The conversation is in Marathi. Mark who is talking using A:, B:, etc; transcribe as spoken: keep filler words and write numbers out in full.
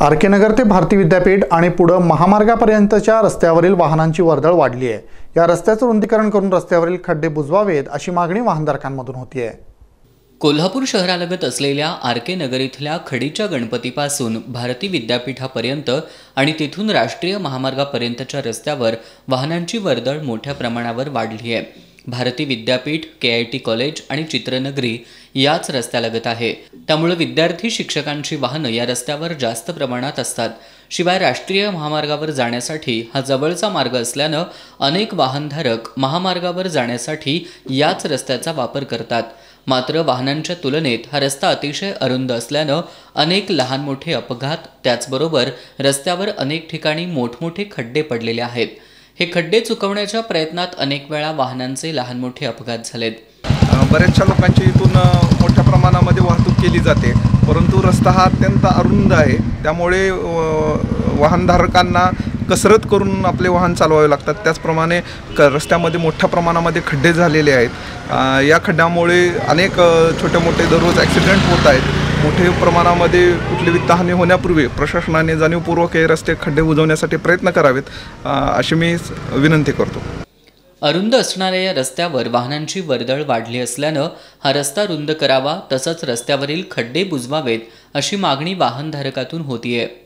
A: आर के नगर ते भारती विद्यापीठ आणि पुढे महामार्गापर्यंतच्या रस्त्यावरील वाहनांची वर्दळ वाढली आहे। या रस्त्याचं रुंदीकरण करून रस्त्यावरील खड्डे बुजवावेत अशी मागणी वाहनधारकांमधून होती आहे।
B: कोल्हापूर शहरालगत असलेल्या आर के नगर इथल्या खडीच्या गणपतीपासून भारती विद्यापीठापर्यंत आणि तिथून राष्ट्रीय महामार्गापर्यंतच्या रस्त्यावर वाहनांची वर्दळ मोठ्या प्रमाणावर वाढली आहे। भारती विद्यापीठ, के आय टी कॉलेज आणि चित्रनगरी याच रस्त्यालगत आहे, त्यामुळे विद्यार्थी शिक्षकांची वाहनं या रस्त्यावर जास्त प्रमाणात असतात। शिवाय राष्ट्रीय महामार्गावर जाण्यासाठी हा जवळचा मार्ग असल्याने अनेक वाहनधारक महामार्गावर जाण्यासाठी याच रस्त्याचा वापर करतात। मात्र वाहनांच्या तुलनेत हा रस्ता अतिशय अरुंद असल्याने अनेक लहान मोठे अपघात, त्याचबरोबर रस्त्यावर अनेक ठिकाणी मोठमोठे खड्डे पडलेले आहेत। हे खड्डे चुकवण्याच्या प्रयत्नात अनेक वेळा वाहनांचे लहान मोठे अपघात झालेत।
C: बऱ्याचशा लोकांची इथून मोठ्या प्रमाणामध्ये वाहतूक केली जाते, परंतु रस्ता हा अत्यंत अरुंद आहे, त्यामुळे वाहनधारकांना कसरत करून आपले वाहन चालवावे लागतात। त्याचप्रमाणे क रस्त्यामध्ये मोठ्या प्रमाणामध्ये खड्डे झालेले आहेत। या खड्ड्यामुळे अनेक छोटे मोठे दररोज ॲक्सिडेंट होत आहेत। मोठ्या प्रमाणामध्ये कुठली वित्तहानी होण्यापूर्वी प्रशासनाने जाणीवपूर्वक हे रस्ते खड्डे बुजवण्यासाठी प्रयत्न करावेत अशी मी विनंती करतो।
B: अरुंद असणाऱ्या या रस्त्यावर वाहनांची वर्दळ वाढली असल्यानं हा रस्ता रुंद करावा, तसंच रस्त्यावरील खड्डे बुजवावेत अशी मागणी वाहनधारकातून होतीये।